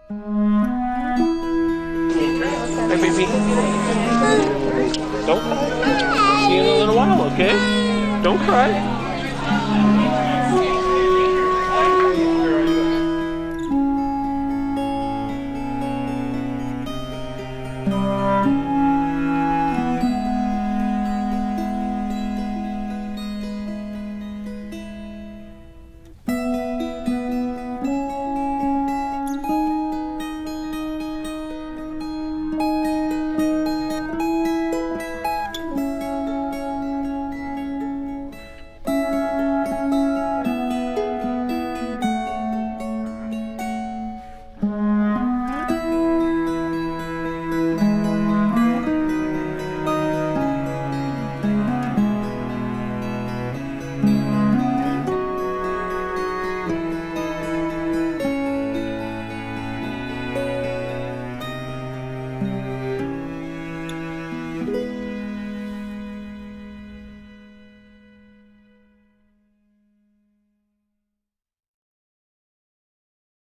Hey, baby. Don't cry. See you in a little while, okay? Don't cry.